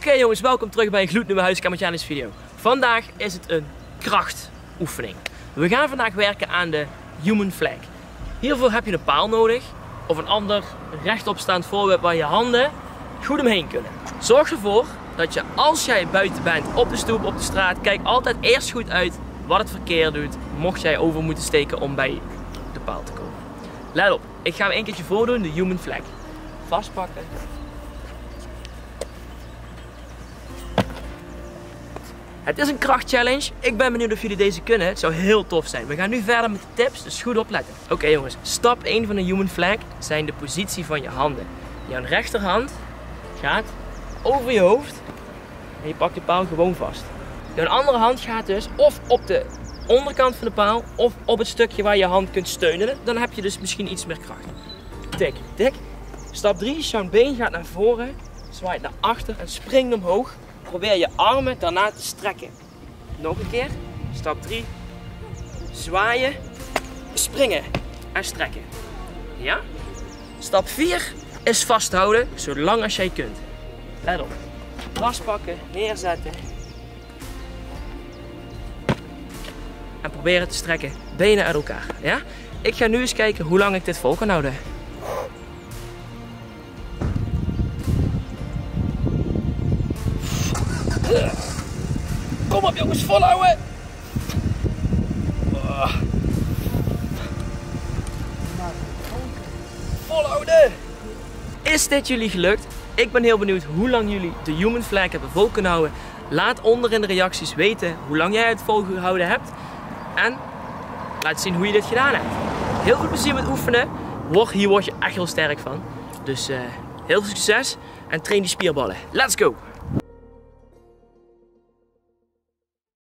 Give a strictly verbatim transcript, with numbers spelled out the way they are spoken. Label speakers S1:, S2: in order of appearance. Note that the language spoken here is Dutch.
S1: Oké okay, jongens, welkom terug bij een gloednieuwe Huiskamer Challenge video. Vandaag is het een krachtoefening. We gaan vandaag werken aan de human flag. Hiervoor heb je een paal nodig of een ander rechtopstaand voorwerp waar je handen goed omheen kunnen. Zorg ervoor dat je als jij buiten bent, op de stoep, op de straat, kijk altijd eerst goed uit wat het verkeer doet, mocht jij over moeten steken om bij de paal te komen. Let op, ik ga hem een keertje voordoen, de human flag. Vastpakken. Het is een krachtchallenge. Ik ben benieuwd of jullie deze kunnen. Het zou heel tof zijn. We gaan nu verder met de tips, dus goed opletten. Oké okay, jongens, stap één van de human flag zijn de positie van je handen. Jouw rechterhand gaat over je hoofd en je pakt de paal gewoon vast. Jouw andere hand gaat dus of op de onderkant van de paal of op het stukje waar je hand kunt steunen. Dan heb je dus misschien iets meer kracht. Tik, tik. Stap drie, jouw been gaat naar voren, zwaait naar achter en springt omhoog. Probeer je armen daarna te strekken. Nog een keer. Stap drie. Zwaaien, springen en strekken. Ja? Stap vier is vasthouden, zolang als jij kunt. Let op. Vastpakken, neerzetten. En proberen te strekken. Benen uit elkaar. Ja? Ik ga nu eens kijken hoe lang ik dit vol kan houden. Kom op jongens, volhouden! Oh. Volhouden! Is dit jullie gelukt? Ik ben heel benieuwd hoe lang jullie de human flag hebben vol kunnen houden. Laat onder in de reacties weten hoe lang jij het volgehouden hebt. En laat zien hoe je dit gedaan hebt. Heel veel plezier met oefenen. Hier word je echt heel sterk van. Dus uh, heel veel succes en train die spierballen. Let's go!